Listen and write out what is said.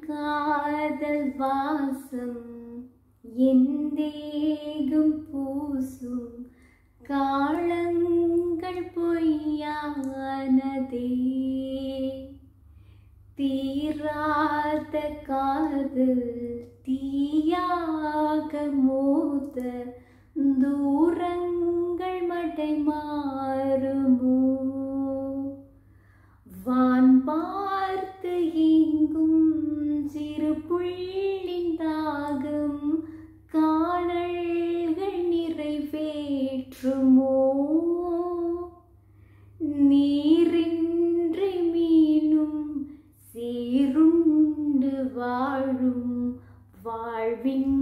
காதல் வாசம் என் தேகம் பூசும் காலங்கள் பொய்யானதே. தீராத காதல் தீயாக மோத தூரங்கள் மடை மாறுமோ. வான் பார்த்து எங்கும் சிறு புள்ளின் தாகம் காணல்கள் நிறைவேற்றுமோ. நீரின்றி மீனும் சீருண்டு வாழும் வாழ்வின்